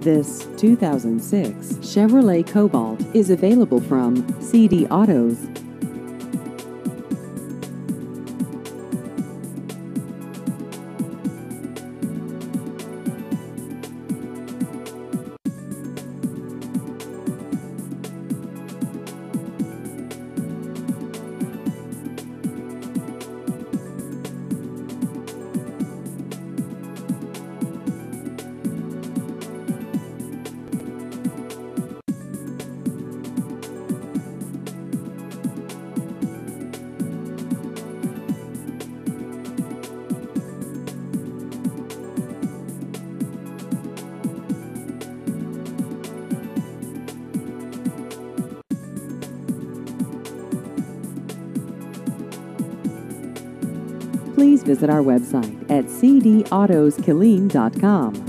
This 2006 Chevrolet Cobalt is available from CD Autos. Please visit our website at cdautosKilleen.com.